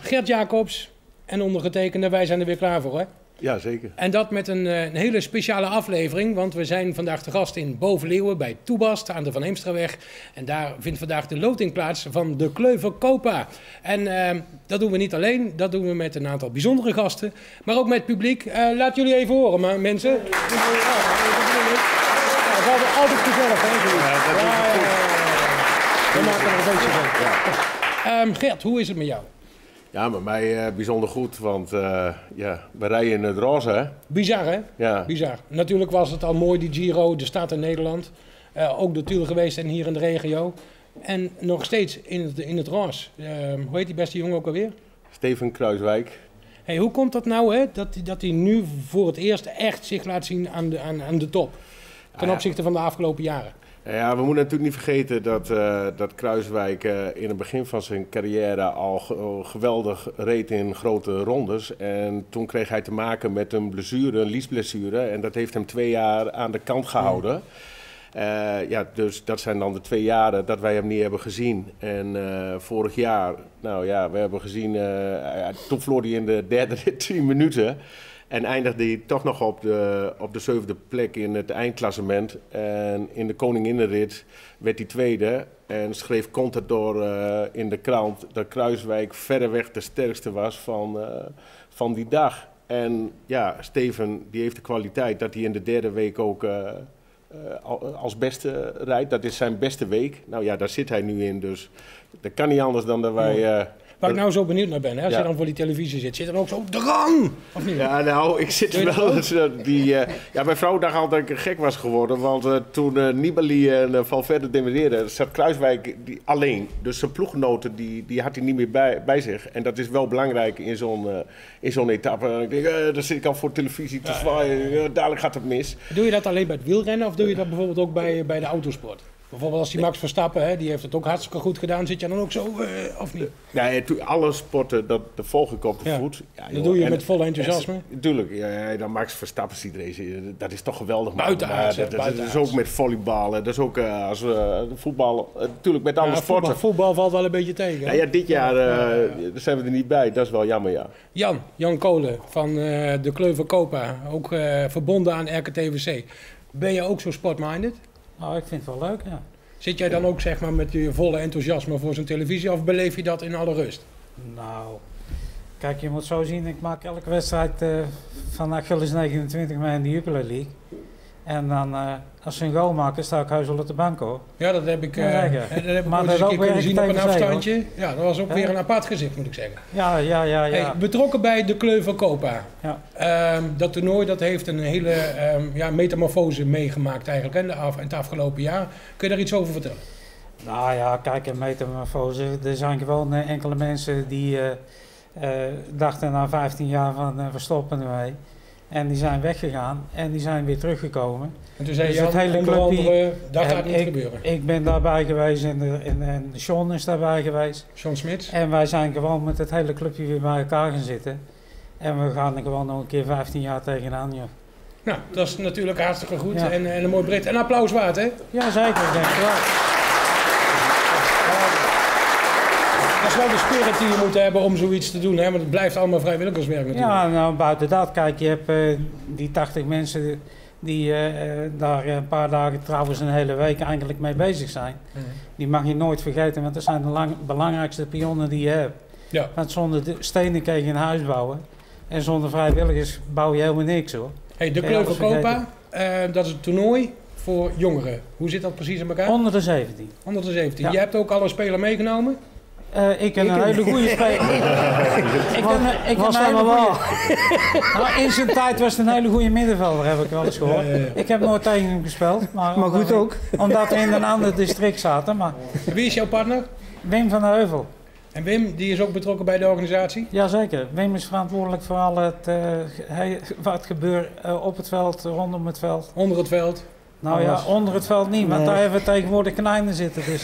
Gert Jacobs en ondergetekende, wij zijn er weer klaar voor, hè? Ja, zeker. En dat met een hele speciale aflevering, want we zijn vandaag te gast in Boven-Leeuwen bij Toebast aan de Van Heemstraweg. En daar vindt vandaag de loting plaats van de Kleuver Copa. En dat doen we niet alleen, dat doen we met een aantal bijzondere gasten, maar ook met het publiek. Laat jullie even horen, maar mensen. Ja, het is altijd gezellig, hè? We maken er een beetje van. Ja. Gert, hoe is het met jou? Ja, met mij bijzonder goed, want ja, we rijden in het roze, hè? Bizar, hè? Ja. Bizar. Natuurlijk was het al mooi, die Giro, de stad in Nederland. Ook de Tuur geweest en hier in de regio. En nog steeds in het roze. Hoe heet die beste jongen ook alweer? Steven Kruiswijk. Hey, hoe komt dat nou, hè? Dat hij nu voor het eerst echt zich laat zien aan de top? Ten opzichte van de afgelopen jaren. Ja, we moeten natuurlijk niet vergeten dat Kruiswijk in het begin van zijn carrière al geweldig reed in grote rondes. En toen kreeg hij te maken met een blessure, een liesblessure. En dat heeft hem 2 jaar aan de kant gehouden. Ja, dus dat zijn dan de 2 jaren dat wij hem niet hebben gezien. En vorig jaar, nou ja, we hebben gezien, toen verloor hij in de derde rit 10 minuten. En eindigde hij toch nog op de 7e plek in het eindklassement. En in de Koninginnenrit werd hij tweede. En schreef Contador in de krant dat Kruiswijk verreweg de sterkste was van die dag. En ja, Steven die heeft de kwaliteit dat hij in de derde week ook als beste rijdt. Dat is zijn beste week. Nou ja, daar zit hij nu in. Dus dat kan niet anders dan dat wij... Waar ik nou zo benieuwd naar ben, hè? Als je dan voor die televisie zit dan ook zo drang? Of niet? Ja, nou, ik zit wel eens ja, mijn vrouw dacht altijd dat ik gek was geworden, want toen Nibali en Valverde demereerden, zat Kruiswijk alleen. Dus zijn ploeggenoten, die had hij niet meer bij zich. En dat is wel belangrijk in zo'n etappe. En ik denk, daar zit ik al voor televisie te zwaaien, dadelijk gaat het mis. Doe je dat alleen bij het wielrennen of doe je dat bijvoorbeeld ook bij de autosport? Bijvoorbeeld als die Max Verstappen, hè, die heeft het ook hartstikke goed gedaan, zit je dan ook zo, of niet? Nee, alle sporten, dat volg ik op de voet. Ja, dat doe je met vol enthousiasme? Tuurlijk, ja, dan Max Verstappen ziet racen, dat is toch geweldig. Buitenaards, dat is ook met volleyballen, dat is ook als voetbal, natuurlijk met alle sporten. Voetbal valt wel een beetje tegen. Nou ja, dit jaar zijn we er niet bij, dat is wel jammer, ja. Jan Kolen van de Kleuver Copa, ook verbonden aan RKTVC. Ben je ook zo sportminded? Nou, ik vind het wel leuk, ja. Zit jij dan ook zeg maar met je volle enthousiasme voor zo'n televisie of beleef je dat in alle rust? Nou, kijk, je moet zo zien, ik maak elke wedstrijd van Achilles 29 mee in de Jupiler League. En dan, als ze een goal maken, sta ik huis wel op de bank, hoor. Ja, dat heb ik, maar ooit eens een keer kunnen zien op een afstandje. Hoor. Ja, dat was ook weer een apart gezicht, moet ik zeggen. Ja. Hey, betrokken bij de Kleuver Copa. Ja. Dat toernooi dat heeft een hele metamorfose meegemaakt eigenlijk in het afgelopen jaar. Kun je daar iets over vertellen? Nou ja, kijk, een metamorfose. Er zijn gewoon enkele mensen die dachten na 15 jaar van we stoppen ermee. En die zijn weggegaan en die zijn weer teruggekomen. En toen zei je hele clubje, dat gaat niet gebeuren. Ik ben daarbij geweest en Sean is daarbij geweest. Sean Smits. En wij zijn gewoon met het hele clubje weer bij elkaar gaan zitten. En we gaan er gewoon nog een keer 15 jaar tegenaan, joh. Nou, dat is natuurlijk hartstikke goed en een mooi Brit. En applaus waard, hè? Ja, zeker, denk ik wel. Dat is wel de spirit die je moet hebben om zoiets te doen, hè? Want het blijft allemaal vrijwilligerswerk natuurlijk. Ja, nou buiten dat, kijk, je hebt die 80 mensen die daar een paar dagen, trouwens een hele week eigenlijk mee bezig zijn. Die mag je nooit vergeten, want dat zijn de belangrijkste pionnen die je hebt. Ja. Want zonder stenen kun je geen huis bouwen en zonder vrijwilligers bouw je helemaal niks, hoor. Hey, de Kleuver Copa, dat is een toernooi voor jongeren. Hoe zit dat precies in elkaar? Onder de 17. Onder de 17. Ja. Je hebt ook al een speler meegenomen? Ik ben een hele goede speler. In zijn tijd was het een hele goede middenvelder, heb ik wel eens gehoord. Ja. Ik heb nooit tegen hem gespeeld. Maar goed ook. Omdat we in een ander district zaten. Maar... Wie is jouw partner? Wim van der Heuvel. En Wim, die is ook betrokken bij de organisatie? Jazeker. Wim is verantwoordelijk voor al wat gebeurt op het veld, rondom het veld. Onder het veld? Nou ja, onder het veld niet, want daar hebben we tegenwoordig konijnen zitten. Dus.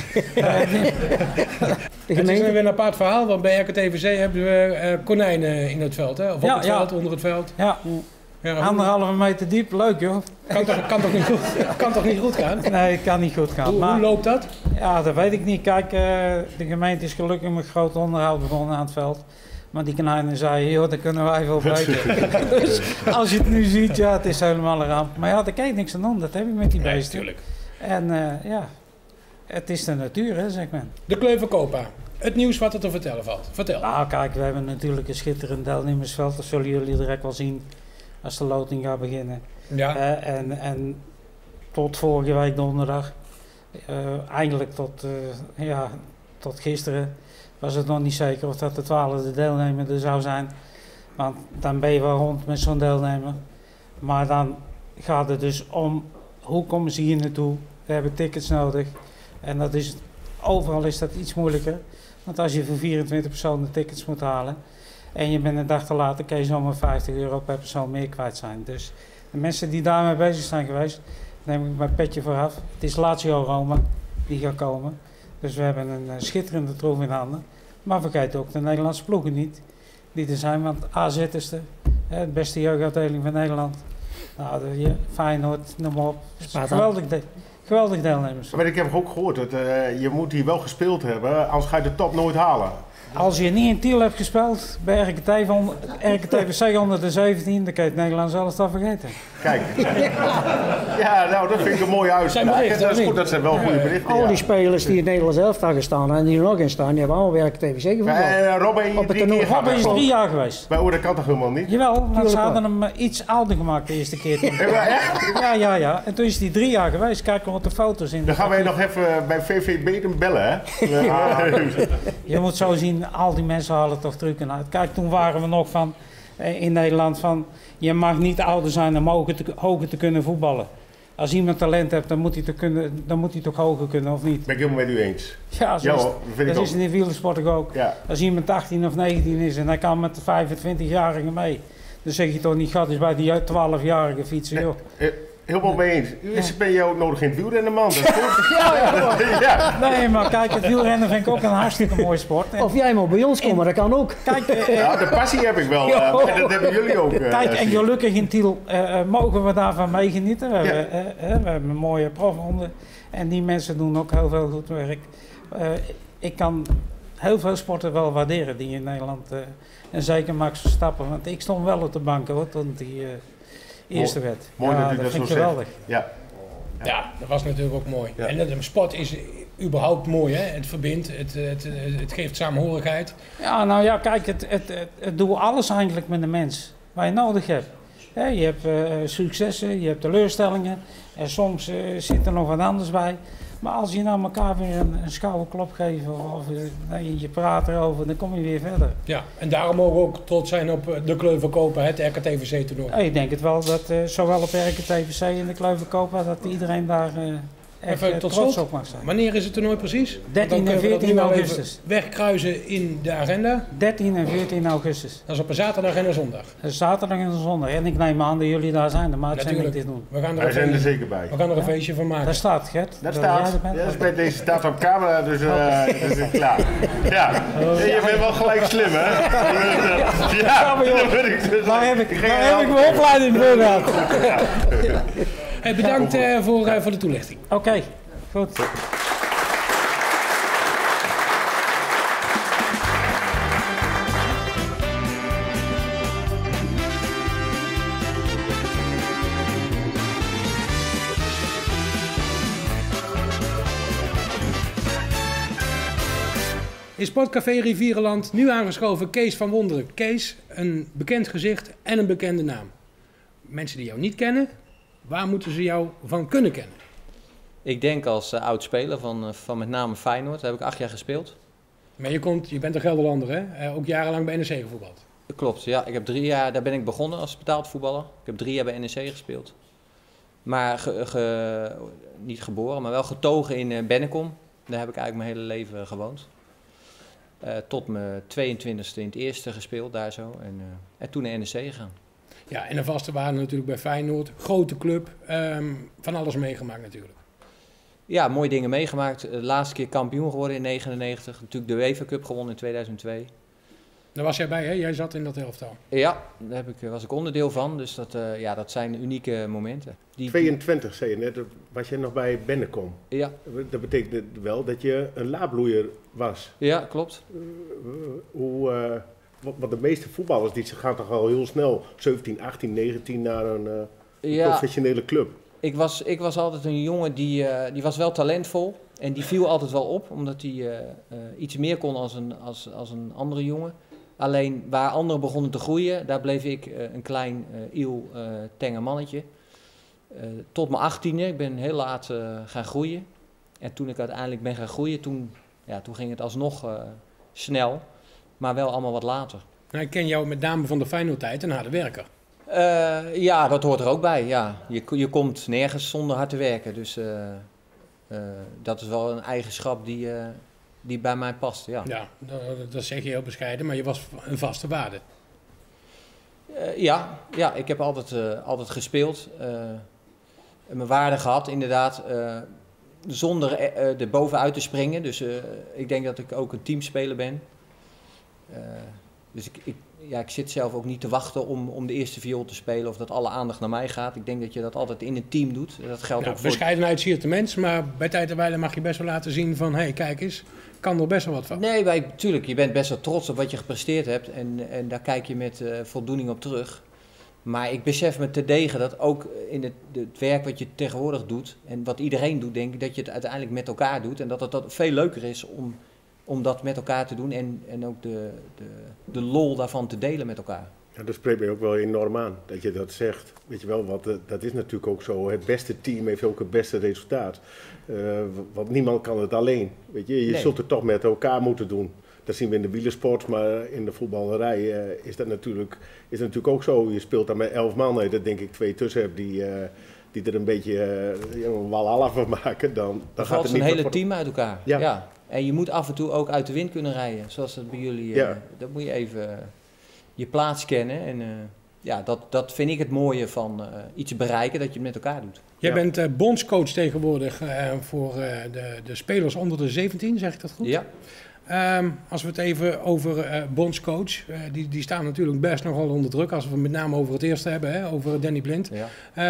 Het is weer een apart verhaal, want bij RKTVC hebben we konijnen in het veld, hè? Of op het veld, onder het veld. Ja. Ja, 1,5 meter diep, leuk joh. Kan toch niet goed gaan? Nee, het kan niet goed gaan. Hoe loopt dat? Ja, dat weet ik niet. Kijk, de gemeente is gelukkig met groot onderhoud begonnen aan het veld. Maar die knijnen zei, joh, dat kunnen wij veel beter. Dus als je het nu ziet, ja, het is helemaal een ramp. Maar ja, daar kan je niks aan doen, dat heb ik met die beesten. Tuurlijk. En ja, het is de natuur, hè, zegt men. De Kleuvercopa. Het nieuws wat er te vertellen valt. Vertel. Nou, kijk, we hebben natuurlijk een schitterend deelnemersveld. Dat zullen jullie direct wel zien als de loting gaat beginnen. Ja. En tot vorige week donderdag, eigenlijk tot gisteren, was het nog niet zeker of dat de 12e deelnemer er zou zijn. Want dan ben je wel rond met zo'n deelnemer. Maar dan gaat het dus om, hoe komen ze hier naartoe? We hebben tickets nodig. En dat is, overal is dat iets moeilijker. Want als je voor 24 personen tickets moet halen en je bent een dag te laat, dan kan je zomaar €50 per persoon meer kwijt zijn. Dus de mensen die daarmee bezig zijn geweest, neem ik mijn petje vooraf. Het is Lazio Roma die gaat komen. Dus we hebben een schitterende troef in handen. Maar vergeet ook de Nederlandse ploegen niet die er zijn. Want AZ is er, de beste jeugdafdeling van Nederland. Nou, Feyenoord, noem maar op. Geweldig deelnemers. Maar ik heb ook gehoord dat je moet hier wel gespeeld hebben, anders ga je de top nooit halen. Als je niet in Tiel hebt gespeeld bij RKTVC onder de 17, dan kan je het Nederlands zelfs al vergeten. Kijk. Ja, nou dat vind ik een mooie uitspraak. Dat is goed, dat zijn wel goede berichten. Al die spelers die in het Nederlands elftal gestaan en die er nog in staan, die hebben allemaal bij RKTVC gevoetbald. Robben is 3 jaar geweest. Bij dat kan toch helemaal niet? Jawel, want ze hadden hem iets ouder gemaakt de eerste keer. Echt? Ja. En toen is hij 3 jaar geweest. Kijk wat de foto's in. Dan gaan wij nog even bij VVB bellen, hè? Je moet zo zien, al die mensen halen toch truc en uit. Kijk, toen waren we nog van in Nederland van, je mag niet ouder zijn om hoger te kunnen voetballen. Als iemand talent hebt, dan moet hij toch hoger kunnen, of niet? Ben ik helemaal met u eens. Ja, dat is in de wielersport ook. Ja. Als iemand 18 of 19 is en hij kan met de 25-jarigen mee, dan zeg je toch niet, gaat eens bij die 12-jarige fietsen, joh. Helemaal mee eens. Ben je ook nodig in het wielrennen, man? Dat is goed. Ja. Nee, maar kijk, het wielrennen vind ik ook een hartstikke mooie sport. Of jij mag bij ons komen, dat kan ook. Kijk, de passie heb ik wel. En dat hebben jullie ook. Kijk, en gelukkig in Tiel mogen we daarvan meegenieten. We hebben een mooie profhonden. En die mensen doen ook heel veel goed werk. Ik kan heel veel sporten wel waarderen die in Nederland... en zeker Max Verstappen, want ik stond wel op de bank hoor, toen die... eerste wet. Mooi dat u dat vind zo ik geweldig. Ja, dat was natuurlijk ook mooi. Ja. En de sport is überhaupt mooi, hè? Het verbindt, het geeft samenhorigheid. Ja, nou ja, kijk, het doet alles eigenlijk met de mens, waar je nodig hebt. Je hebt successen, je hebt teleurstellingen en soms zit er nog wat anders bij. Maar als je nou elkaar weer een schouwe klop geeft of je praat erover, dan kom je weer verder. Ja, en daarom mogen we ook trots zijn op de Kleuvercopa, het RKTVC-toernooi. Ik denk het wel dat zowel op RKTVC en de Kleuvercopa, dat iedereen daar echt trots op mag zijn. Wanneer is het toernooi precies? 13 en 14 augustus. Wegkruisen in de agenda. 13 en 14 augustus. Dat is op een zaterdag en een zondag. Zaterdag en een zondag. En ik neem aan dat jullie daar zijn, maar het zijn dit doen. Wij zijn er zeker bij. We gaan er een feestje van maken. Daar staat, Gert. Dat staat. Ja, deze staat op camera, dus is het klaar. Ja. Je bent wel gelijk slim, hè? Ja, daar heb ik mijn opleiding voor gehad. Hey, bedankt voor de toelichting. Oké, goed. In Sportcafé Rivierenland nu aangeschoven Kees van Wonderen. Kees, een bekend gezicht en een bekende naam. Mensen die jou niet kennen, waar moeten ze jou van kunnen kennen? Ik denk als oud-speler van met name Feyenoord. Daar heb ik 8 jaar gespeeld. Maar je bent een Gelderlander, hè? Ook jarenlang bij NEC gevoetbald. Klopt, ja. Ik heb 3 jaar, daar ben ik begonnen als betaald voetballer. Ik heb 3 jaar bij NEC gespeeld. Maar niet geboren, maar wel getogen in Bennekom. Daar heb ik eigenlijk mijn hele leven gewoond. Tot mijn 22e in het eerste gespeeld, daar zo. En toen naar NEC gegaan. Ja, en de vaste waren natuurlijk bij Feyenoord. Grote club, van alles meegemaakt natuurlijk. Ja, mooie dingen meegemaakt. De laatste keer kampioen geworden in 1999. Natuurlijk de UEFA Cup gewonnen in 2002. Daar was jij bij, hè? Jij zat in dat elftal. Ja, daar was ik onderdeel van. Dus dat zijn unieke momenten. 22, zei je net, was je nog bij Bennekom. Ja. Dat betekent wel dat je een laadbloeier was. Ja, klopt. Want de meeste voetballers die gaan toch al heel snel 17, 18, 19 naar een professionele club. Ik was altijd een jongen die was wel talentvol. En die viel altijd wel op, omdat hij iets meer kon als een andere jongen. Alleen waar anderen begonnen te groeien, daar bleef ik een klein tenger mannetje. Tot mijn 18e, ik ben heel laat gaan groeien. En toen ik uiteindelijk ben gaan groeien, toen ging het alsnog snel. Maar wel allemaal wat later. Nou, ik ken jou met name van de Feyenoord-tijd, een harde werker. Ja, dat hoort er ook bij. Ja. Je komt nergens zonder hard te werken. Dus dat is wel een eigenschap die bij mij past. Ja, dat zeg je heel bescheiden, maar je was een vaste waarde. Ja, ik heb altijd gespeeld. Mijn waarde gehad, inderdaad. Zonder er bovenuit te springen. Dus ik denk dat ik ook een teamspeler ben. Dus ik zit zelf ook niet te wachten om de eerste viool te spelen of dat alle aandacht naar mij gaat. Ik denk dat je dat altijd in een team doet. Dat geldt ook voor... Bescheidenheid siert de mens, maar bij tijd en wijle mag je best wel laten zien van, hé, kijk eens, kan er best wel wat van. Nee, tuurlijk, je bent best wel trots op wat je gepresteerd hebt en daar kijk je met voldoening op terug. Maar ik besef me terdege dat ook in het werk wat je tegenwoordig doet en wat iedereen doet, denk ik dat je het uiteindelijk met elkaar doet en dat veel leuker is om dat met elkaar te doen en ook de lol daarvan te delen met elkaar. Ja, dat spreekt mij ook wel enorm aan, dat je dat zegt. Weet je wel, want dat is natuurlijk ook zo. Het beste team heeft ook het beste resultaat. Want niemand kan het alleen. Weet je zult het toch met elkaar moeten doen. Dat zien we in de wielersport, maar in de voetballerij is dat natuurlijk ook zo. Je speelt daar met 11 man, dat denk ik 2 tussen hebt die er een beetje een walhalla van maken. Dan valt een hele team uit elkaar. Ja. En je moet af en toe ook uit de wind kunnen rijden, zoals dat bij jullie. Dat moet je even je plaats kennen. En dat vind ik het mooie van iets bereiken, dat je het met elkaar doet. Jij bent bondscoach tegenwoordig voor de spelers onder de 17, zeg ik dat goed? Ja. Als we het even over bondscoach, die staan natuurlijk best nogal onder druk, als we het met name over het eerste hebben, hè, over Danny Blind. Ja.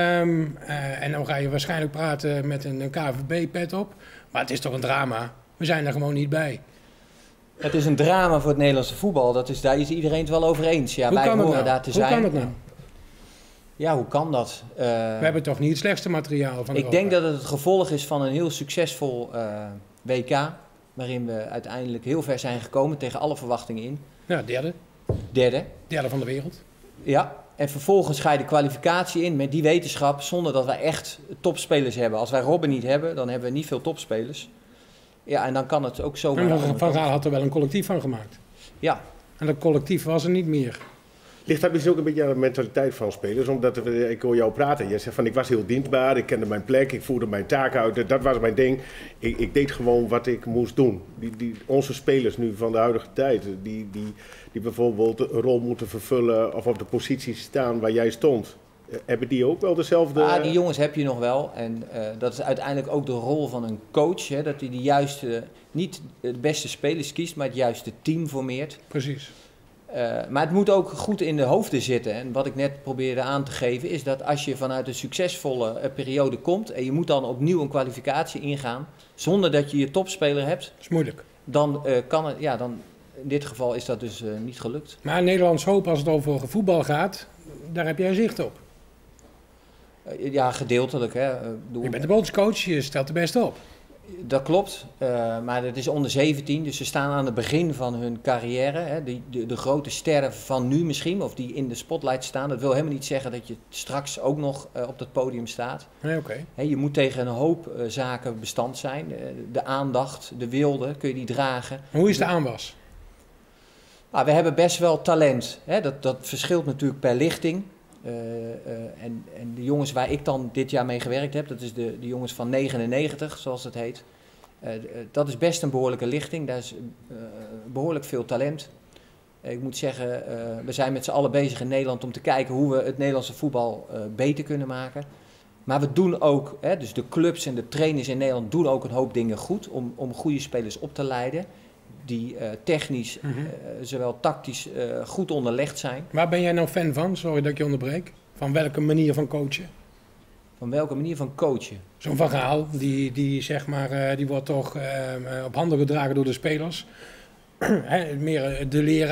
En dan ga je waarschijnlijk praten met een KNVB-pet op, maar het is toch een drama. We zijn er gewoon niet bij. Het is een drama voor het Nederlandse voetbal, daar is iedereen het wel over eens. Ja, wij horen daar te zijn. Hoe kan het nou? Ja, hoe kan dat? We hebben toch niet het slechtste materiaal van Ik denk dat het gevolg is van een heel succesvol WK, waarin we uiteindelijk heel ver zijn gekomen tegen alle verwachtingen in. Ja, derde van de wereld. Ja, en vervolgens ga je de kwalificatie in met die wetenschap, zonder dat wij echt topspelers hebben. Als wij Robben niet hebben, dan hebben we niet veel topspelers. Ja, en dan kan het ook zomaar... En Van Gaal had er wel een collectief van gemaakt. Ja. En dat collectief was er niet meer. Ligt dat misschien ook een beetje aan de mentaliteit van spelers? Omdat ik hoor jou praten. Je zegt van ik was heel dienstbaar, ik kende mijn plek, ik voerde mijn taak uit. Dat was mijn ding. Ik deed gewoon wat ik moest doen. Onze spelers nu van de huidige tijd, die bijvoorbeeld een rol moeten vervullen of op de positie staan waar jij stond. Hebben die ook wel dezelfde... Die jongens heb je nog wel. En dat is uiteindelijk ook de rol van een coach. Hè, dat hij de juiste, niet de beste spelers kiest, maar het juiste team formeert. Precies. Maar het moet ook goed in de hoofden zitten. En wat ik net probeerde aan te geven is dat als je vanuit een succesvolle periode komt en je moet dan opnieuw een kwalificatie ingaan, zonder dat je je topspeler hebt. Dat is moeilijk. Dan kan het, dan in dit geval is dat dus niet gelukt. Maar Nederlands hoop als het over voetbal gaat, daar heb jij zicht op. Ja, gedeeltelijk. Hè. Je bent de bondscoach, je stelt de beste op. Dat klopt, maar het is onder 17, dus ze staan aan het begin van hun carrière. Hè. De grote sterren van nu misschien, of die in de spotlight staan. Dat wil helemaal niet zeggen dat je straks ook nog op dat podium staat. Nee, okay. Je moet tegen een hoop zaken bestand zijn. De aandacht, de wilde, kun je die dragen. Maar hoe is de aanwas? We hebben best wel talent. Hè. Dat verschilt natuurlijk per lichting. En de jongens waar ik dan dit jaar mee gewerkt heb, dat is de jongens van 99, zoals het heet. Dat is best een behoorlijke lichting, daar is behoorlijk veel talent. Ik moet zeggen, we zijn met z'n allen bezig in Nederland om te kijken hoe we het Nederlandse voetbal beter kunnen maken. Maar we doen ook, dus de clubs en de trainers in Nederland doen ook een hoop dingen goed om goede spelers op te leiden. Die technisch, zowel tactisch goed onderlegd zijn. Waar ben jij nou fan van? Sorry dat ik je onderbreek. Van welke manier van coachen? Van welke manier van coachen? Zo'n Van Gaal, die zeg maar, die wordt toch op handen gedragen door de spelers. Meer de leraar.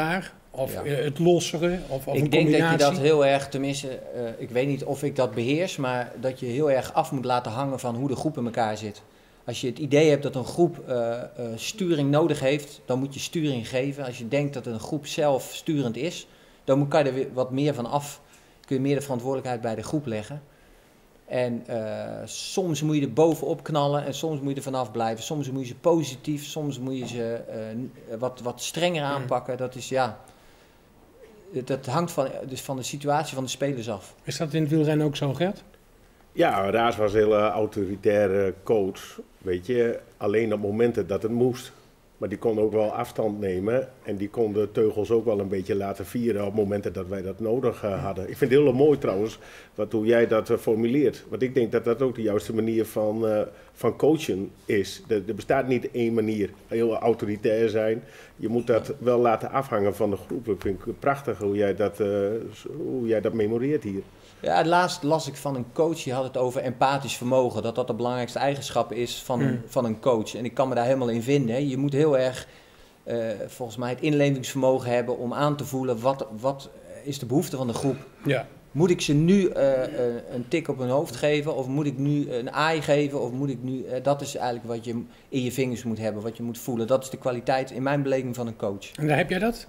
Of het lossere? Of een Ik denk combinatie? dat je dat heel erg, tenminste, ik weet niet of ik dat beheers, maar dat je heel erg af moet laten hangen van hoe de groep in elkaar zit. Als je het idee hebt dat een groep sturing nodig heeft, dan moet je sturing geven. Als je denkt dat een groep zelf sturend is, dan kan je er weer wat meer van af. Kun je meer de verantwoordelijkheid bij de groep leggen. En soms moet je er bovenop knallen en soms moet je er vanaf blijven. Soms moet je ze positief, soms moet je ze wat strenger aanpakken. Dat is dat hangt van de situatie van de spelers af. Is dat in het wielrennen ook zo, Gert? Ja, Raas was een hele autoritaire coach, weet je. Alleen op momenten dat het moest. Maar die kon ook wel afstand nemen en die kon de teugels ook wel een beetje laten vieren op momenten dat wij dat nodig hadden. Ik vind het heel mooi trouwens, hoe jij dat formuleert. Want ik denk dat dat ook de juiste manier van coachen is. Er bestaat niet één manier, heel autoritair zijn. Je moet dat wel laten afhangen van de groep. Ik vind het prachtig hoe jij dat memoreert hier. Ja, laatst las ik van een coach, die had het over empathisch vermogen. Dat de belangrijkste eigenschap is van een coach. En ik kan me daar helemaal in vinden. Hè. Je moet heel erg, volgens mij, het inlevingsvermogen hebben om aan te voelen wat is de behoefte van de groep. Ja. Moet ik ze nu een tik op hun hoofd geven? Of moet ik nu een aai geven? Of moet ik nu... dat is eigenlijk wat je in je vingers moet hebben, wat je moet voelen. Dat is de kwaliteit in mijn beleving van een coach. En daar heb jij dat?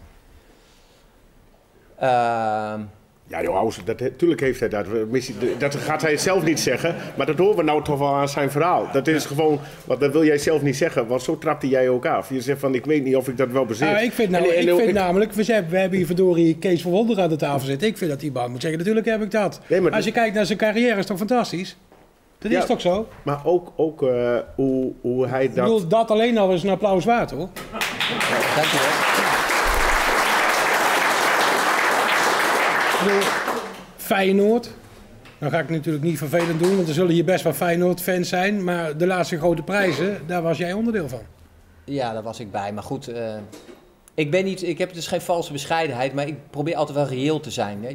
Ja, joh, natuurlijk heeft hij dat. Dat gaat hij zelf niet zeggen. Maar dat horen we nou toch wel aan zijn verhaal. Dat is gewoon, want dat wil jij zelf niet zeggen. Want zo trapte jij ook af. Je zegt van, ik weet niet of ik dat wel bezit. Ik vind namelijk, we hebben hier verdorie Kees van Wonder aan de tafel zitten. Ik vind dat hij bang moet zeggen, natuurlijk heb ik dat. Nee, als je kijkt naar zijn carrière, is het toch fantastisch? Dat is toch zo? Maar ook hoe hij dat... Ik bedoel, dat alleen al is een applaus waard, hoor. Dankjewel. Feyenoord. Dan ga ik natuurlijk niet vervelend doen, want er zullen hier best wel Feyenoord-fans zijn. Maar de laatste grote prijzen, daar was jij onderdeel van. Ja, daar was ik bij. Maar goed, ik heb dus geen valse bescheidenheid, maar ik probeer altijd wel reëel te zijn. Hè.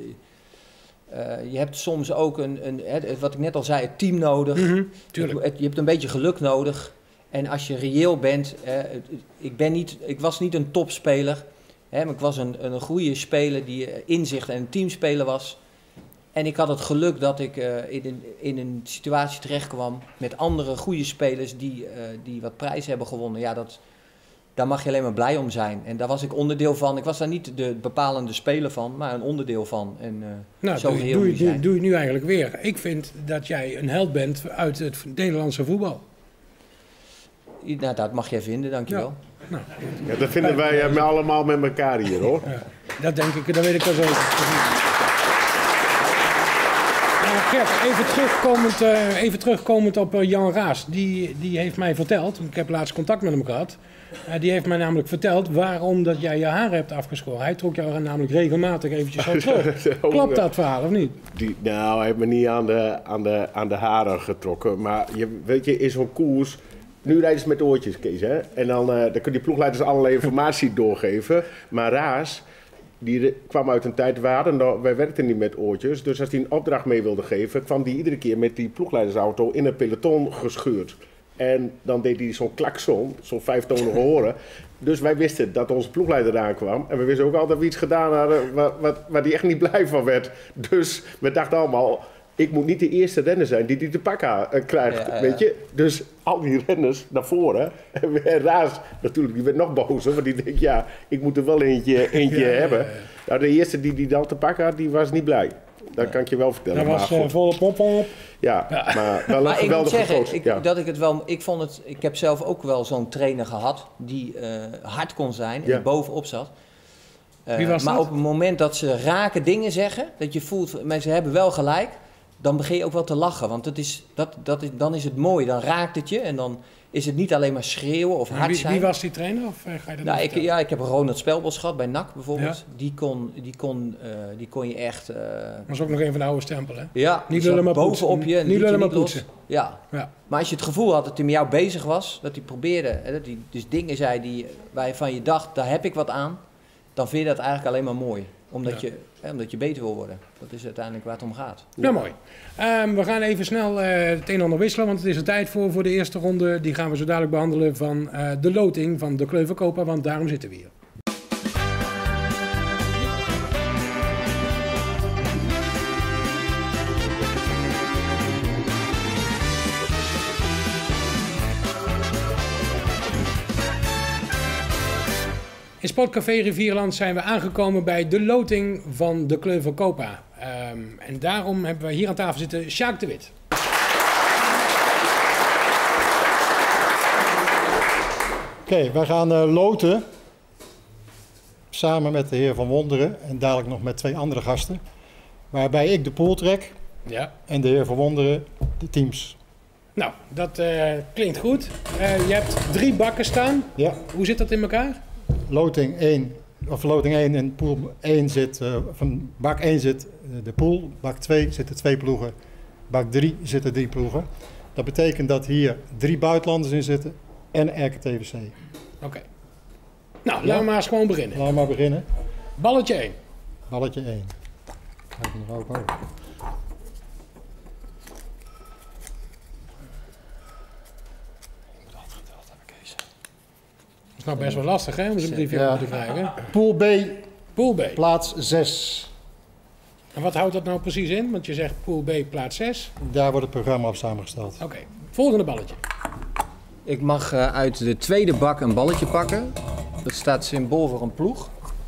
Je hebt soms ook wat ik net al zei, het team nodig. Tuurlijk. Je hebt een beetje geluk nodig. En als je reëel bent, ik was niet een topspeler. Maar ik was een goede speler die inzicht en een teamspeler was. En ik had het geluk dat ik in een situatie terecht kwam met andere goede spelers die wat prijzen hebben gewonnen. Ja, daar mag je alleen maar blij om zijn. En daar was ik onderdeel van. Ik was daar niet de bepalende speler van, maar een onderdeel van. En zo doe je nu eigenlijk weer. Ik vind dat jij een held bent uit het Nederlandse voetbal. Nou, dat mag jij vinden, dankjewel. Ja, dat vinden wij allemaal met elkaar hier, hoor. Ja, dat denk ik, dat weet ik wel zeker. Gert, even terugkomend op Jan Raas. Die heeft mij verteld, ik heb laatst contact met hem gehad. Die heeft mij namelijk verteld waarom dat jij je haar hebt afgeschoren. Hij trok jou namelijk regelmatig eventjes zo terug. Klopt dat verhaal of niet? Nou, hij heeft me niet aan de haren getrokken. Maar weet je, in zo'n koers... Nu rijden ze met oortjes, Kees, hè? En dan kunnen die ploegleiders allerlei informatie doorgeven. Maar Raas, die kwam uit een tijd, wij werkten niet met oortjes. Dus als hij een opdracht mee wilde geven, kwam hij iedere keer met die ploegleidersauto in een peloton gescheurd. En dan deed hij zo'n klakson, zo'n 5-tonige horen. Dus wij wisten dat onze ploegleider eraan kwam. En we wisten ook al dat we iets gedaan hadden waar hij echt niet blij van werd. Dus we dachten allemaal... Ik moet niet de eerste renner zijn die te pakken krijgt, weet je. Dus al die renners naar voren. En Raas natuurlijk, die werd nog bozer. Want die denkt, ik moet er wel eentje hebben. Nou, de eerste die dan te pakken had, die was niet blij. Dat kan ik je wel vertellen. Dat was volle pop op. Ja, maar wel een geweldige coach. Ik heb zelf ook wel zo'n trainer gehad die hard kon zijn en die bovenop zat. Maar op het moment dat ze rake dingen zeggen, dat je voelt, mensen hebben wel gelijk, dan begin je ook wel te lachen. Want dan is het mooi, dan raakt het je en dan is het niet alleen maar schreeuwen of hard zijn. Wie was die trainer? Of ga je dat ik heb Ronald Spelbos gehad bij NAC bijvoorbeeld. Ja. Die kon je echt... Dat was ook nog een van de oude stempel, hè? Ja, niet lullen maar poetsen. Bovenop je. Niet lullen maar poetsen. Ja. Maar als je het gevoel had dat hij met jou bezig was, dat hij probeerde, dat hij dus dingen zei waarvan je dacht, daar heb ik wat aan, dan vind je dat eigenlijk alleen maar mooi. Omdat je beter wil worden. Dat is uiteindelijk waar het om gaat. Ja, mooi. We gaan even snel het een en ander wisselen, want het is er tijd voor de eerste ronde. Die gaan we zo dadelijk behandelen van de loting van de Kleuver Copa, want daarom zitten we hier. In Sportcafé Rivierland zijn we aangekomen bij de loting van de Kleuver Copa. En daarom hebben we hier aan tafel zitten Sjaak de Wit. Oké, wij gaan loten. Samen met de heer Van Wonderen en dadelijk nog met 2 andere gasten. Waarbij ik de pool trek en de heer Van Wonderen de teams. Nou, dat klinkt goed. Je hebt 3 bakken staan. Ja. Hoe zit dat in elkaar? Loting 1 in pool 1 zit, van bak 1 zit de pool, bak 2 zitten 2 ploegen, bak 3 zitten 3 ploegen. Dat betekent dat hier 3 buitenlanders in zitten en RKTVC. Oké. Nou, laten we maar eens gewoon beginnen. Laten we maar beginnen. Balletje 1. Balletje 1. Kijk er ook over. Dat is nou best wel lastig, hè, om zo'n briefje te krijgen. Pool B, Pool B. plaats 6. En wat houdt dat nou precies in? Want je zegt Pool B, plaats 6. Daar wordt het programma op samengesteld. Oké, volgende balletje. Ik mag uit de tweede bak een balletje pakken. Dat staat symbool voor een ploeg.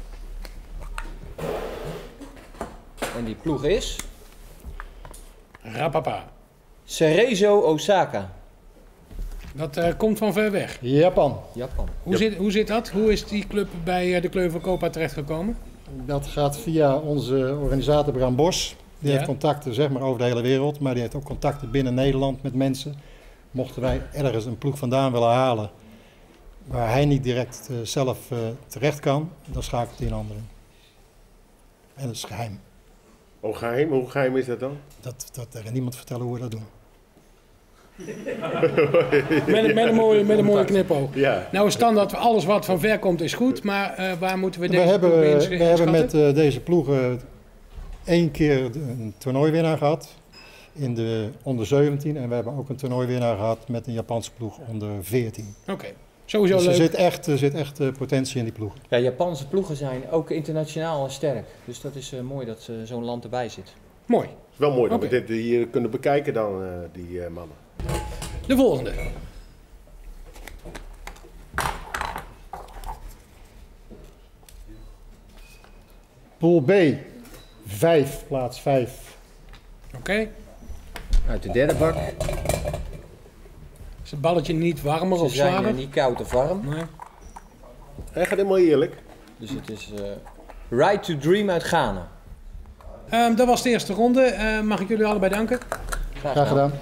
En die ploeg is Rapapa. Cerezo Osaka. Dat komt van ver weg. Japan. Japan. Hoe zit dat? Hoe is die club bij de Kleuver Copa terechtgekomen? Dat gaat via onze organisator Bram Bos. Die heeft contacten zeg maar over de hele wereld, maar die heeft ook contacten binnen Nederland met mensen. Mochten wij ergens een ploeg vandaan willen halen waar hij niet direct zelf terecht kan, dan schakelt hij een ander in. En dat is geheim. Oh, geheim? Hoe geheim is dat dan? Dat gaat niemand vertellen hoe we dat doen. Met een mooie knipoog. Ja. Nou is standaard, alles wat van ver komt is goed, maar waar moeten we deze We ploegen hebben met deze ploegen 1 keer een toernooiwinnaar gehad in de onder 17 en we hebben ook een toernooiwinnaar gehad met een Japanse ploeg onder 14. Oké, sowieso Dus leuk. er zit echt potentie in die ploegen. Ja, Japanse ploegen zijn ook internationaal sterk. Dus dat is mooi dat zo'n land erbij zit. Mooi. Het is wel mooi dat Oké. we dit hier kunnen bekijken dan, die mannen. De volgende. Pool B, 5, plaats 5. Oké. Uit de derde bak. Is het balletje niet warmer Ze of zijn zwaarder? niet koud of warm. Nee. Hij gaat helemaal eerlijk. Dus het is Ride to Dream uit Ghana. Dat was de eerste ronde. Mag ik jullie allebei danken? Graag gedaan.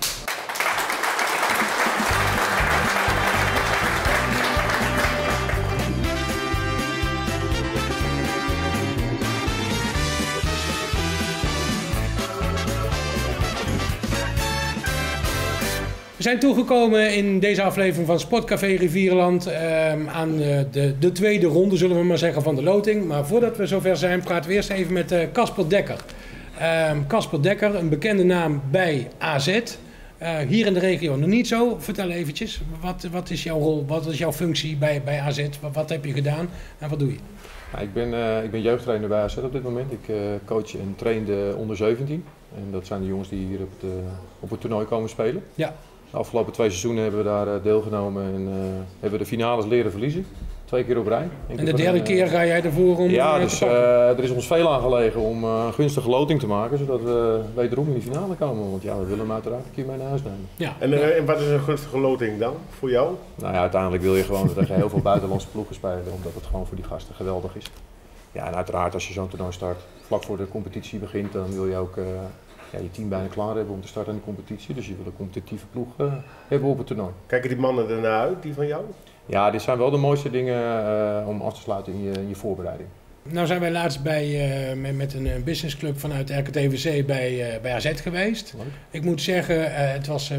We zijn toegekomen in deze aflevering van Sportcafé Rivierland aan de tweede ronde, zullen we maar zeggen, van de loting. Maar voordat we zover zijn, praten we eerst even met Casper Dekker. Casper Dekker, een bekende naam bij AZ. Hier in de regio nog niet zo. Vertel eventjes, wat is jouw rol, wat is jouw functie bij AZ? Wat heb je gedaan en wat doe je? Nou, ik ben jeugdtrainer bij AZ op dit moment. Ik coach en train de onder 17. En dat zijn de jongens die hier op het toernooi komen spelen. Ja. De afgelopen 2 seizoenen hebben we daar deelgenomen en hebben we de finales leren verliezen. 2 keer op rij. En de derde keer ga jij ervoor om ja, te dus pakken? er is ons veel aan gelegen om een gunstige loting te maken, zodat we wederom in die finale komen. Want ja, we willen hem uiteraard een keer mee naar huis nemen. Ja. En wat is een gunstige loting dan voor jou? Nou ja, uiteindelijk wil je gewoon tegen heel veel buitenlandse ploegen spelen, omdat het gewoon voor die gasten geweldig is. Ja, en uiteraard als je zo'n toernooi start, vlak voor de competitie begint, dan wil je ook je team bijna klaar hebben om te starten aan de competitie. Dus je wil een competitieve ploeg hebben op het toernooi. Kijken die mannen ernaar uit, die van jou? Ja, dit zijn wel de mooiste dingen om af te sluiten in je voorbereiding. Nou zijn wij laatst met een businessclub vanuit de RKTVC bij AZ geweest. Leuk. Ik moet zeggen, het was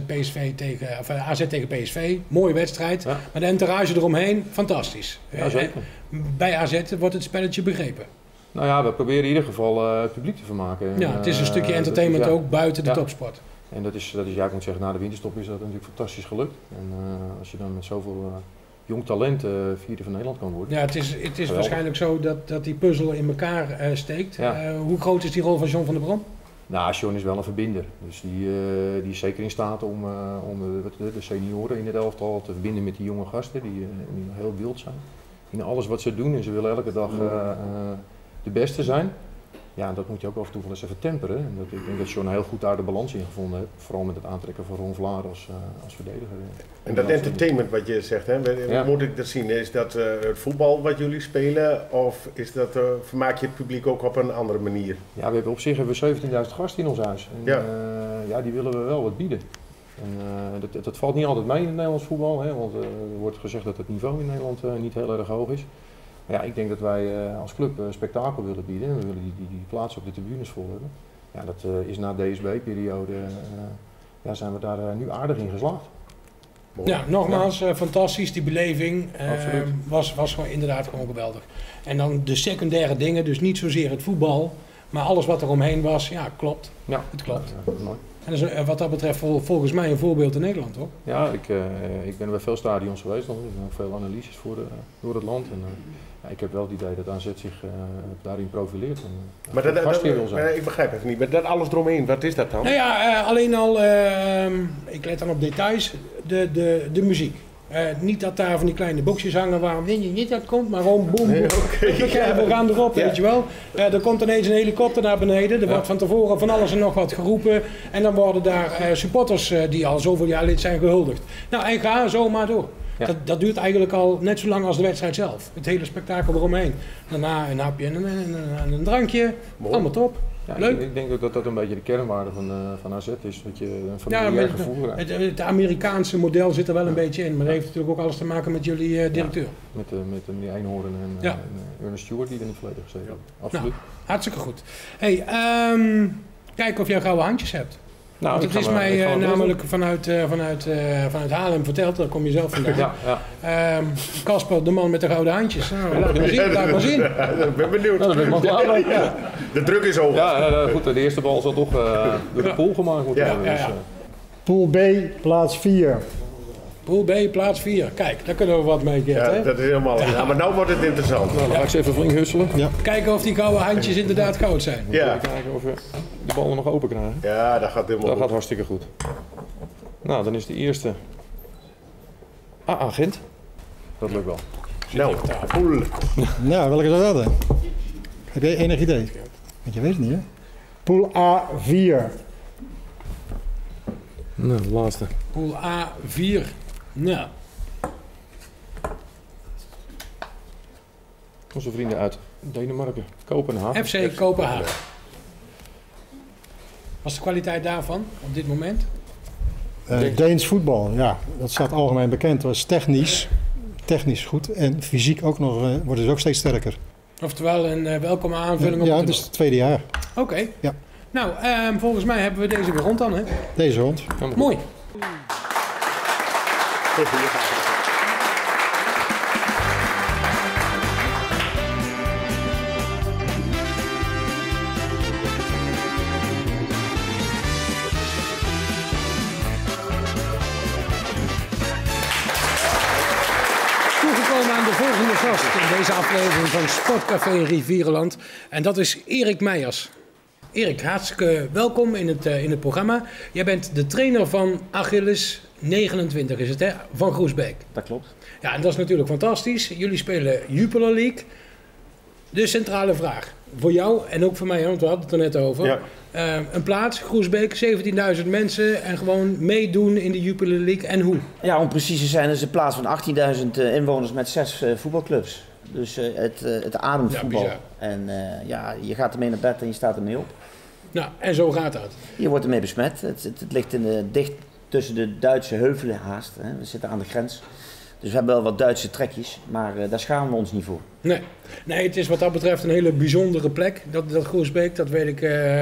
AZ tegen PSV. Mooie wedstrijd. Ja. Maar de entourage eromheen, fantastisch. Ja, zeker. Bij AZ wordt het spelletje begrepen. Nou ja, we proberen in ieder geval het publiek te vermaken. Ja, het is een stukje entertainment ook buiten de topsport. En dat is, ja, ik moet zeggen, na de winterstop is dat natuurlijk fantastisch gelukt. En als je dan met zoveel jong talent vierde van Nederland kan worden. Ja, het is waarschijnlijk zo dat die puzzel in elkaar steekt. Ja. Hoe groot is die rol van John van der Brom? Nou, John is wel een verbinder. Dus die is zeker in staat om de senioren in het elftal te verbinden met die jonge gasten die nog heel wild zijn. in alles wat ze doen en ze willen elke dag de beste zijn. Ja, dat moet je ook af en toe wel eens even temperen. En ik denk dat John heel goed daar de balans in gevonden heeft. Vooral met het aantrekken van Ron Vlaar als verdediger. En dat entertainment wat je zegt, hè, hoe moet ik dat zien? Is dat het voetbal wat jullie spelen of is dat, vermaak je het publiek ook op een andere manier? Ja, we hebben op zich 17.000 gasten in ons huis. En, die willen we wel wat bieden. En, dat valt niet altijd mee in het Nederlands voetbal, hè, want er wordt gezegd dat het niveau in Nederland niet heel erg hoog is. Maar ja, ik denk dat wij als club spektakel willen bieden en we willen die plaats op de tribunes vol hebben. Ja, dat is na de DSB-periode zijn we daar nu aardig in geslaagd. Ja, nogmaals, fantastisch, die beleving was gewoon inderdaad gewoon geweldig. En dan de secundaire dingen, dus niet zozeer het voetbal, maar alles wat er omheen was, ja, klopt. Ja, het klopt. Ja, mooi. En dat is wat dat betreft volgens mij een voorbeeld in Nederland, toch? Ja, ik ben bij veel stadions geweest, er zijn ook veel analyses door het land. En, ik heb wel het idee dat AZ zich daarin profileert. Maar ik begrijp het niet, maar dat alles eromheen, wat is dat dan? Nou ja, alleen al, ik let dan op details, de muziek. Niet dat daar van die kleine boxjes hangen waarom niet dat komt, maar gewoon boem, boem. We gaan erop, weet je wel. Er komt ineens een helikopter naar beneden, er wordt van tevoren van alles en nog wat geroepen. En dan worden daar supporters die al zoveel jaar lid zijn gehuldigd. Nou, en ga zo maar door. Ja. Dat duurt eigenlijk al net zo lang als de wedstrijd zelf. Het hele spektakel eromheen. Daarna een hapje en een drankje. Mooi. Allemaal top. Ja, leuk. Ik denk ook dat dat een beetje de kernwaarde van AZ is. Dat je een familiair gevoel krijgt. Het Amerikaanse model zit er wel een beetje in. Maar dat heeft natuurlijk ook alles te maken met jullie directeur. Met meneer Eenhoorn en Ernest Stewart die er niet volledig gezeten hebben. Absoluut. Nou, hartstikke goed. Hey, kijk of jij gouden handjes hebt. Nou, want het is mij namelijk vanuit Haarlem verteld, daar kom je zelf vandaan. Casper, de man met de gouden handjes. Nou, laat maar zien. Ik ben benieuwd. Nou, ben ik ja. De druk is over. Ja, goed, de eerste bal zal toch door de pool gemaakt moeten worden. Dus, Pool B, plaats 4. Pool B, plaats 4. Kijk, daar kunnen we wat mee, Gert. Ja, dat is helemaal. Ja, maar nou wordt het interessant. Nou, dan ga ik ze even flink husselen. Ja. Kijken of die gouden handjes inderdaad goud zijn. Ja. Even kijken of we de ballen nog open krijgen. Ja, dat gaat helemaal goed. Dat gaat hartstikke goed. Nou, dan is de eerste Gent. Dat lukt wel. Nou, pool. Nou, welke zou dat zijn? Heb jij enig idee? Want je weet het niet, hè? Pool A4. Nou, de laatste. Pool A4. Nou. Onze vrienden uit Denemarken. Kopenhagen. FC Kopenhagen. Wat is de kwaliteit daarvan op dit moment? Deens voetbal, ja. Dat staat algemeen bekend. Dat is technisch goed. En fysiek ook nog, worden ze ook steeds sterker. Oftewel een welkome aanvulling op ja, het is het tweede jaar. Oké. Ja. Nou, volgens mij hebben we deze weer rond dan, hè? Deze rond. Mooi. Toegekomen aan de volgende gast in deze aflevering van Sportcafé Rivierenland. En dat is Erik Meijers. Erik, hartstikke welkom in het programma. Jij bent de trainer van Achilles 29 is het, hè? Van Groesbeek. Dat klopt. Ja, en dat is natuurlijk fantastisch. Jullie spelen Jupiler League. De centrale vraag voor jou en ook voor mij, want we hadden het er net over. Ja. Een plaats, Groesbeek, 17.000 mensen en gewoon meedoen in de Jupiler League. En hoe? Ja, om precies te zijn is het een plaats van 18.000 inwoners met 6 voetbalclubs. Dus het ademt voetbal. bizar. En je gaat ermee naar bed en je staat ermee op. Nou, en zo gaat dat. Je wordt ermee besmet. Het ligt dicht tussen de Duitse heuvelen haast. Hè. We zitten aan de grens. Dus we hebben wel wat Duitse trekjes, maar daar schamen we ons niet voor. Nee, het is wat dat betreft een hele bijzondere plek, dat Groesbeek. Dat weet ik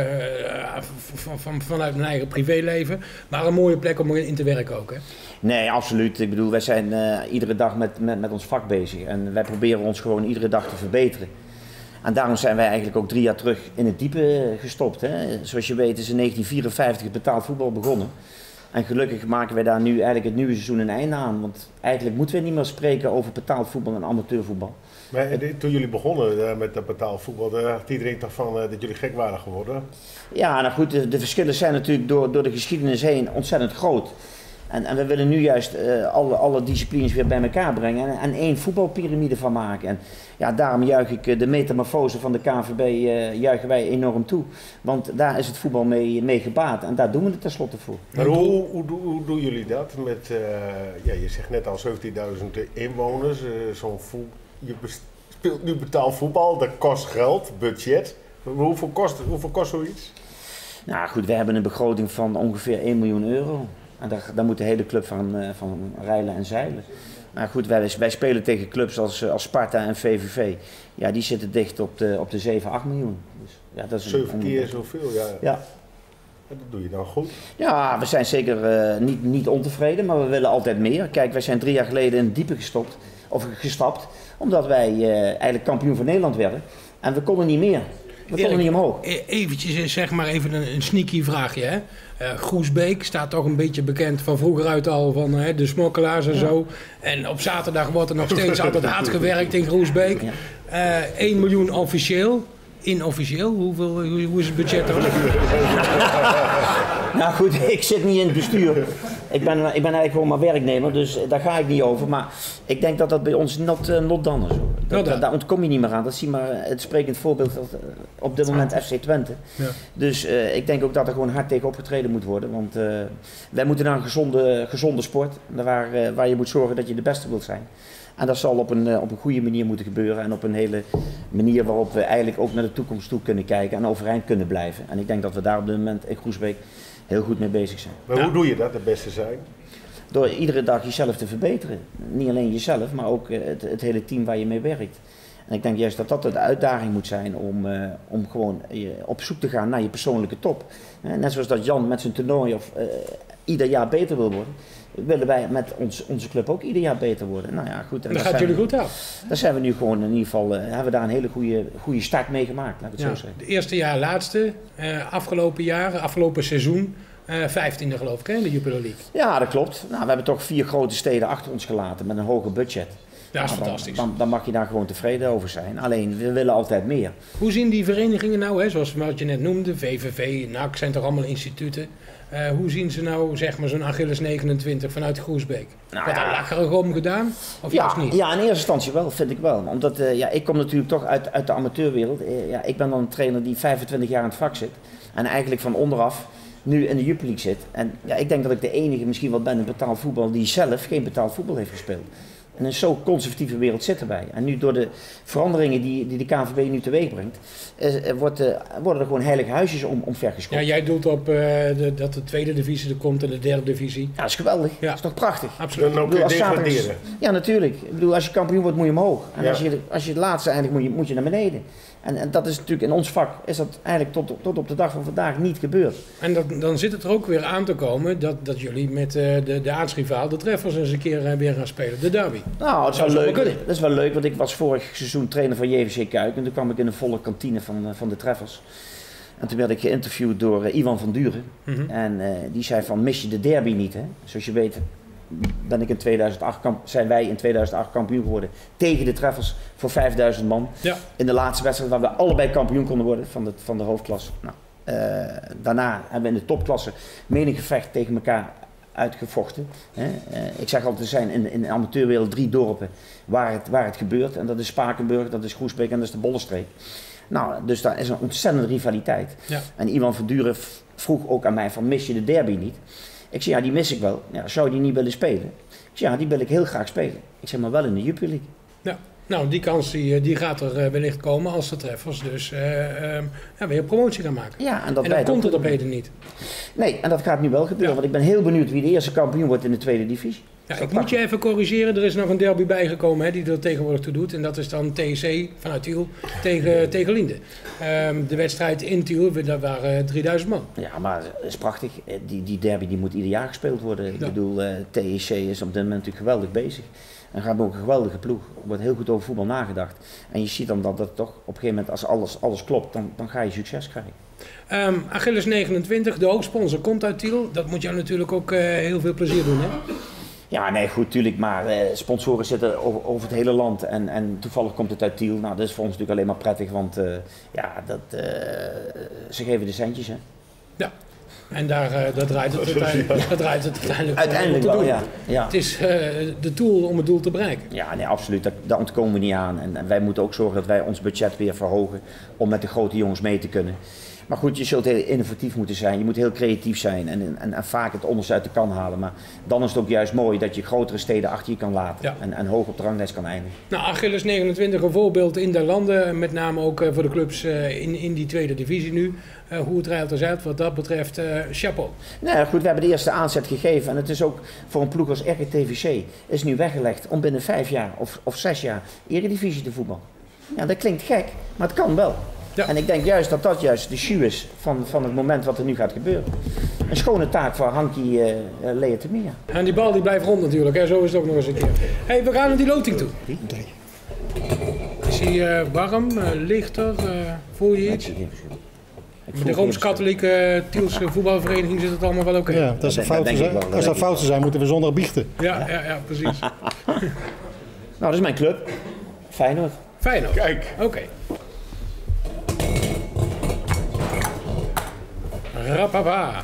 vanuit mijn eigen privéleven. Maar een mooie plek om in te werken ook, hè? Nee, absoluut. Ik bedoel, wij zijn iedere dag met ons vak bezig. En wij proberen ons gewoon iedere dag te verbeteren. En daarom zijn wij eigenlijk ook 3 jaar terug in het diepe gestopt. Hè. Zoals je weet is in 1954 betaald voetbal begonnen. En gelukkig maken wij daar nu eigenlijk het nieuwe seizoen een einde aan. Want eigenlijk moeten we niet meer spreken over betaald voetbal en amateurvoetbal. Maar toen jullie begonnen met dat betaald voetbal, dacht iedereen toch van dat jullie gek waren geworden? Ja, nou goed, de verschillen zijn natuurlijk door de geschiedenis heen ontzettend groot. En we willen nu juist alle disciplines weer bij elkaar brengen en één voetbalpyramide van maken. En ja, daarom juich ik de metamorfose van de KNVB juichen wij enorm toe. Want daar is het voetbal mee gebaat en daar doen we het tenslotte voor. Maar hoe doen jullie dat? Met, je zegt net al 17.000 inwoners. Je speelt nu betaald voetbal, dat kost geld, budget. Hoeveel kost zoiets? Nou goed, we hebben een begroting van ongeveer 1 miljoen euro. En daar moet de hele club van rijlen en zeilen. Maar goed, wij spelen tegen clubs als Sparta en VVV. Ja, die zitten dicht op de 7, 8 miljoen. Dus, ja, dat is 7 keer zoveel, ja. Ja. En dat doe je dan goed. Ja, we zijn zeker niet ontevreden, maar we willen altijd meer. Kijk, wij zijn 3 jaar geleden in het diepe gestapt. Omdat wij eigenlijk kampioen van Nederland werden. En we konden niet meer. We konden niet omhoog. Eventjes, zeg maar even een sneaky vraagje. Hè? Groesbeek staat toch een beetje bekend van vroeger uit al van de smokkelaars en zo. En op zaterdag wordt er nog steeds altijd hard gewerkt in Groesbeek. 1 miljoen officieel. Inofficieel? Hoe is het budget dan? Nou goed, ik zit niet in het bestuur. Ik ben eigenlijk gewoon maar werknemer, dus daar ga ik niet over. Maar ik denk dat dat bij ons not done is. Daar ontkom je niet meer aan. Dat zie maar het sprekend voorbeeld op dit moment FC Twente. Ja. Dus ik denk ook dat er gewoon hard tegen opgetreden moet worden. Want wij moeten naar een gezonde sport, waar je moet zorgen dat je de beste wilt zijn. En dat zal op een goede manier moeten gebeuren en op een hele manier waarop we eigenlijk ook naar de toekomst toe kunnen kijken en overeind kunnen blijven. En ik denk dat we daar op dit moment in Groesbeek heel goed mee bezig zijn. Maar hoe doe je dat, het beste zijn? Door iedere dag jezelf te verbeteren. Niet alleen jezelf, maar ook het hele team waar je mee werkt. En ik denk juist dat dat de uitdaging moet zijn om gewoon op zoek te gaan naar je persoonlijke top. Net zoals dat Jan met zijn toernooi ieder jaar beter wil worden, willen wij met onze club ook ieder jaar beter worden. Nou ja, goed. En dat gaat jullie goed af. Daar zijn we nu gewoon in ieder geval, hebben we daar een hele goede start mee gemaakt, laat ik het zo zeggen. De eerste jaar laatste, afgelopen seizoen, 15e geloof ik, hè, in de Jupiler League. Ja, dat klopt. Nou, we hebben toch 4 grote steden achter ons gelaten met een hoger budget. Dat is fantastisch. Dan mag je daar gewoon tevreden over zijn. Alleen, we willen altijd meer. Hoe zien die verenigingen nou, hè, zoals wat je net noemde, VVV, NAC, zijn toch allemaal instituten. Hoe zien ze nou, zeg maar, zo'n Achilles 29 vanuit Groesbeek? Wordt daar lacherig om gedaan? Of juist niet? Ja, in eerste instantie wel, vind ik wel. Omdat ik kom natuurlijk toch uit de amateurwereld. Ik ben dan een trainer die 25 jaar in het vak zit. En eigenlijk van onderaf nu in de Jupiler League zit. En ja, ik denk dat ik de enige misschien wel ben in betaald voetbal die zelf geen betaald voetbal heeft gespeeld. En in zo'n conservatieve wereld zitten wij. En nu door de veranderingen die de KNVB nu teweeg brengt, worden er gewoon heilige huisjes omvergeschopt. Ja, jij doelt op dat de tweede divisie er komt en de derde divisie. Ja, dat is geweldig. Ja. Dat is toch prachtig? Absoluut. Dan ook weer degraderen. Ja, natuurlijk. Ik bedoel, als je kampioen wordt, moet je omhoog. En als je het laatste eigenlijk moet je naar beneden. En dat is natuurlijk in ons vak, is dat eigenlijk tot op de dag van vandaag niet gebeurd. En dan zit het er ook weer aan te komen dat jullie met de aartsrivaal de Treffers eens een keer weer gaan spelen, de derby. Nou, dat is wel leuk, want ik was vorig seizoen trainer van JVC Kuik en toen kwam ik in een volle kantine van de Treffers. En toen werd ik geïnterviewd door Ivan van Duren. En die zei van, mis je de derby niet, hè? Zoals je weet zijn wij in 2008 kampioen geworden tegen de Treffers voor 5000 man. Ja. In de laatste wedstrijd waar we allebei kampioen konden worden van de hoofdklasse. Nou, daarna hebben we in de topklasse menig gevecht tegen elkaar uitgevochten. Ik zeg altijd, er zijn in de amateurwereld 3 dorpen waar het gebeurt. En dat is Spakenburg, dat is Groesbeek en dat is de Bollenstreek. Nou, dus daar is een ontzettende rivaliteit. Ja. En Ivan van Duren vroeg ook aan mij van, mis je de derby niet? Ik zei, ja, die mis ik wel. Ja, zou je die niet willen spelen? Ik zei, ja, die wil ik heel graag spelen. Ik zeg, maar wel in de Jupiler League. Ja, nou, die kans die gaat er wellicht komen als de Treffers dus weer promotie gaan maken. Ja, en dat komt het op heden niet. Nee, en dat gaat nu wel gebeuren. Want ik ben heel benieuwd wie de eerste kampioen wordt in de tweede divisie. Ja, ik moet je even corrigeren. Er is nog een derby bijgekomen, hè, die er tegenwoordig toe doet. En dat is dan TSC vanuit Tiel tegen Linde. De wedstrijd in Tiel, daar waren 3000 man. Ja, maar dat is prachtig. Die derby die moet ieder jaar gespeeld worden. Ik bedoel, TSC is op dit moment natuurlijk geweldig bezig. En gaat ook een geweldige ploeg. Er wordt heel goed over voetbal nagedacht. En je ziet dan dat het toch op een gegeven moment, als alles klopt, dan ga je succes krijgen. Achilles 29, de hoofdsponsor komt uit Tiel. Dat moet jou natuurlijk ook heel veel plezier doen, hè? Ja, nee, goed, tuurlijk. Maar sponsoren zitten over het hele land. En toevallig komt het uit Tiel. Nou, dat is voor ons natuurlijk alleen maar prettig. Want ze geven de centjes, hè. Ja. En daar draait het uiteindelijk Uiteindelijk om te wel, doen. ja. Het is de tool om het doel te bereiken. Ja, nee, absoluut. Daar ontkomen we niet aan. En wij moeten ook zorgen dat wij ons budget weer verhogen om met de grote jongens mee te kunnen. Maar goed, je zult heel innovatief moeten zijn. Je moet heel creatief zijn en vaak het onderste uit de kan halen. Maar dan is het ook juist mooi dat je grotere steden achter je kan laten. Ja. En hoog op de ranglijst kan eindigen. Nou, Achilles 29 een voorbeeld in de landen. Met name ook voor de clubs in die tweede divisie nu. Hoe het rijlt is uit wat dat betreft, chapeau. Nee, goed, we hebben de eerste aanzet gegeven. En het is ook voor een ploeg als RKTVC is nu weggelegd om binnen 5 jaar of 6 jaar Eredivisie te voetballen. Ja, dat klinkt gek, maar het kan wel. Ja. En ik denk juist dat dat juist de shoe is van het moment wat er nu gaat gebeuren. Een schone taak voor Hankie Leetemia. En die bal die blijft rond natuurlijk, hè? Zo is het ook nog eens een keer. Hey, we gaan naar die loting toe. Is hij warm, lichter, voel je iets? Met de Rooms-Katholieke Tielse voetbalvereniging zit het allemaal wel oké. Ja, als er fouten zijn, moeten we zondag biechten. Ja, precies. Nou, dat is mijn club. Feyenoord. Feyenoord. Kijk. Oké. Rapapa.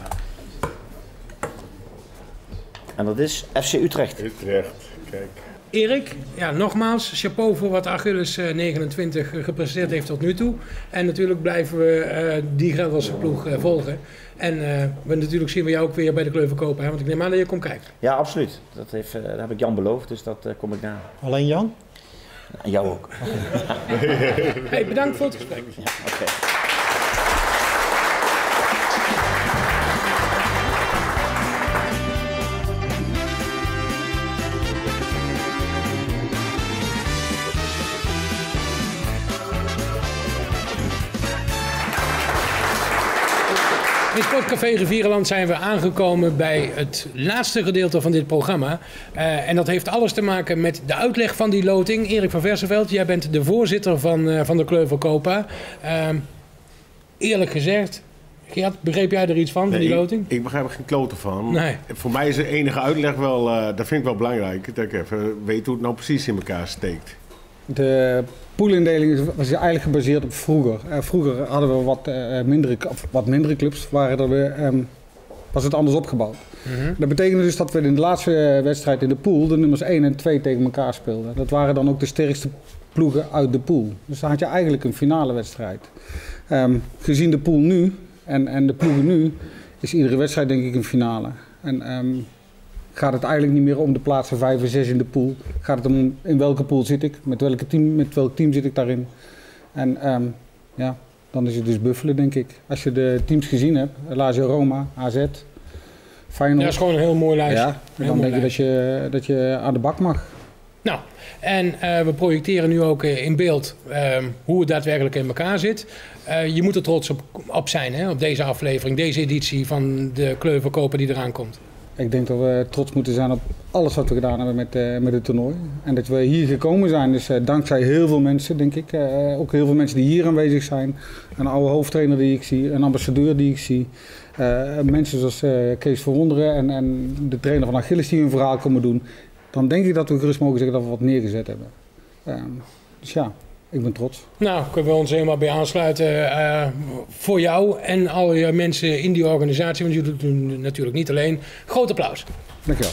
En dat is FC Utrecht. Utrecht, kijk. Erik, ja, nogmaals, chapeau voor wat Achilles 29 gepresteerd heeft tot nu toe. En natuurlijk blijven we die Gelderse ploeg volgen. En natuurlijk zien we jou ook weer bij de Kleuver Kopen, hè? Want ik neem aan dat je komt kijken. Ja, absoluut. Dat heb ik Jan beloofd, dus dat kom ik na. Alleen Jan? En jou ook. Hey, bedankt voor het gesprek. Ja, okay. In Sportcafé Rivierenland zijn we aangekomen bij het laatste gedeelte van dit programma. En dat heeft alles te maken met de uitleg van die loting. Erik van Verseveld, jij bent de voorzitter van de Kleuver Kopa. Eerlijk gezegd, Gert, begreep jij er iets van die loting? Ik begrijp er geen kloten van. Nee. Voor mij is de enige uitleg wel, dat vind ik wel belangrijk, dat ik even weet hoe het nou precies in elkaar steekt. De poolindeling was eigenlijk gebaseerd op vroeger. Vroeger hadden we wat mindere clubs, was het anders opgebouwd. Mm-hmm. Dat betekende dus dat we in de laatste wedstrijd in de pool de nummers 1 en 2 tegen elkaar speelden. Dat waren dan ook de sterkste ploegen uit de pool. Dus dan had je eigenlijk een finale wedstrijd. Gezien de pool nu en de ploegen nu, is iedere wedstrijd denk ik een finale. En gaat het eigenlijk niet meer om de plaatsen 5 en 6 in de pool. Gaat het om in welke pool zit ik, met welk team zit ik daarin. En dan is het dus buffelen, denk ik. Als je de teams gezien hebt, Lazio Roma, AZ, Feyenoord. Ja, dat is gewoon een heel mooi lijstje. Ja, dan denk je dat je aan de bak mag. Nou, en we projecteren nu ook in beeld hoe het daadwerkelijk in elkaar zit. Je moet er trots op zijn, hè, op deze aflevering, deze editie van de Kleuver Kopen die eraan komt. Ik denk dat we trots moeten zijn op alles wat we gedaan hebben met het toernooi. En dat we hier gekomen zijn, dus dankzij heel veel mensen, denk ik. Ook heel veel mensen die hier aanwezig zijn. Een oude hoofdtrainer die ik zie, een ambassadeur die ik zie. Mensen zoals Kees Verwonderen en de trainer van Achilles die een verhaal komen doen. Dan denk ik dat we gerust mogen zeggen dat we wat neergezet hebben. Dus ja, ik ben trots. Nou, kunnen we ons helemaal bij aansluiten voor jou en al je mensen in die organisatie. Want je doet het natuurlijk niet alleen. Groot applaus. Dankjewel.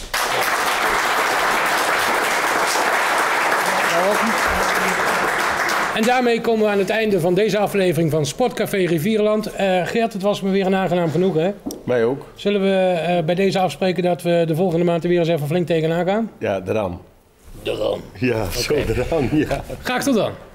En daarmee komen we aan het einde van deze aflevering van Sportcafé Rivierenland. Gert, het was me weer een aangenaam genoeg, hè? Mij ook. Zullen we bij deze afspreken dat we de volgende maand er weer eens even flink tegenaan gaan? Ja, eraan. Eraan. Ja, zo eraan, ja. Graag tot dan.